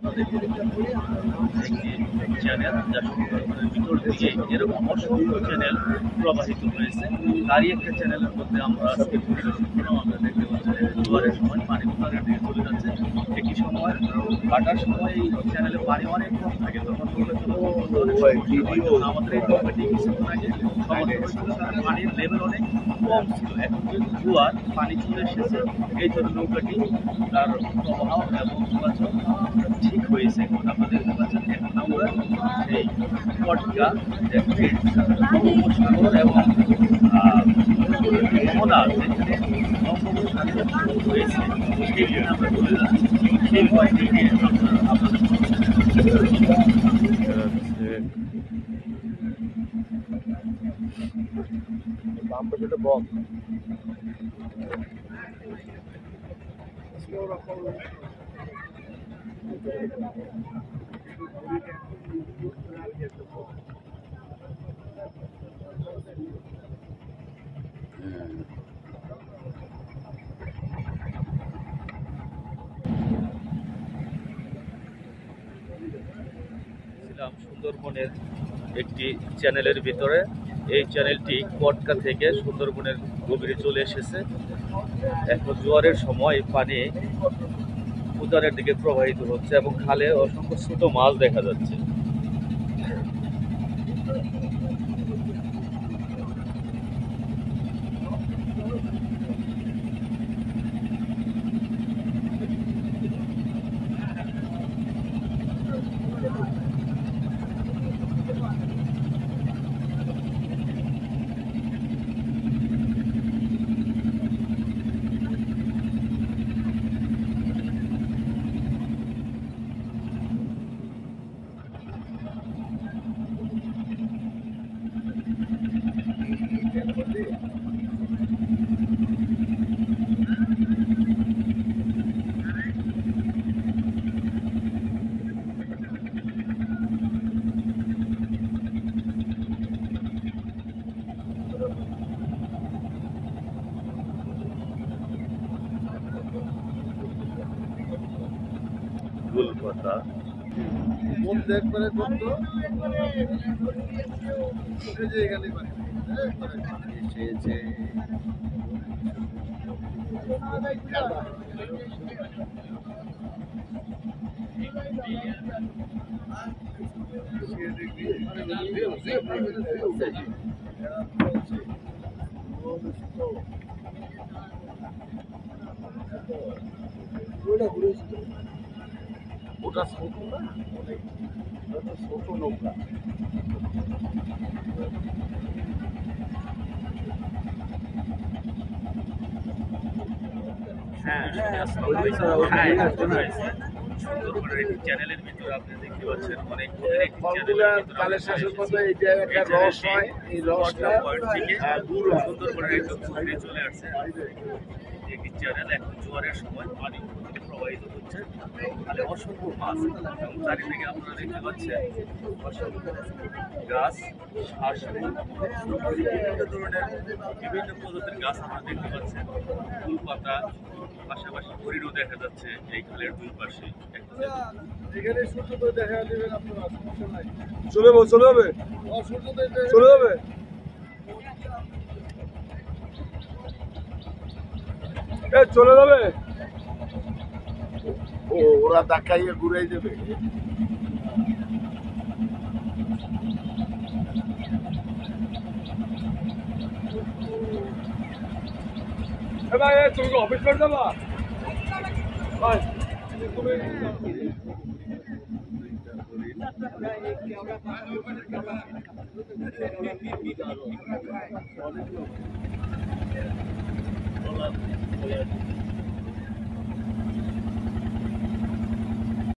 আপনাদেরকে একটি চ্যানেল যা সুন্দরবনের ভিতর দিয়ে এরকম অসংখ্য চ্যানেল প্রবাহিত হয়েছে, তারই একটা চ্যানেলের মধ্যে আমরা আজকে পরিবেশন করলাম। আমরা দেখতে পাচ্ছি জোয়ারের সময় পানি উত্তরের দিকে চলে যাচ্ছে। একই সময় কাটার সময় এই চ্যানেলে পানি অনেক কম থাকে, তখন আমাদের এই নৌকাটি কিছুক্ষণ আগে পানির লেভেল অনেক কম ছিল। এখন যেহেতু জোয়ার পানি চলে এসেছে, এই জন্য নৌকাটি তার প্রবাহ এবং চলাচল ঠিক হয়েছে। এখন আপনারা দেখতে পাচ্ছেন এখন আমরা সেই কটকা সাগর এবং যমুনা যেখানে বঙ্গোপসাগর হয়েছে সেইখানে আমরা চলে যাচ্ছি। সেই পয়েন্ট থেকে আপনাদের বাম পাশে বক সুন্দরবনের একটি চ্যানেলের ভিতরে। এই চ্যানেলটি কটকা থেকে সুন্দরবনের গভীরে চলে এসেছে। এখন জোয়ারের সময় পানি উত্তরের দিকে প্রবাহিত হচ্ছে এবং খালে অসংখ্য ছোট মাছ দেখা যাচ্ছে। কলকাতা মধ্যে একবারে করতো এসেছে। ওটা ছোট না, ওটা ছোট নৌকা। চ্যানেলের ভিতরে আপনি দেখতে পাচ্ছেন অনেক কালের শাসন মতো এটা একটা রস হয়, এই রসটা থেকে সুন্দরবনের একদম গভীরে চলে আসছে। একটি চ্যানেল এখন জোয়ারের সময় পানি প্রবাহিত হচ্ছে, তাহলে অসংখ্য মাছ এবং চারিদিকে আপনারা দেখতে পাচ্ছেন অসংখ্য গাছ, বিভিন্ন প্রজাতির গাছ আপনারা দেখতে পাচ্ছেন। ফুল পাতা, পাশাপাশি হরিণও দেখা যাচ্ছে এই খালের দুই পাশে। চলে যাবে চলে যাবে, ওরা দেখাইয়ে ঘুরে যাবে। ভাই তুমি অফিস করে যাবা ভাই, তুমি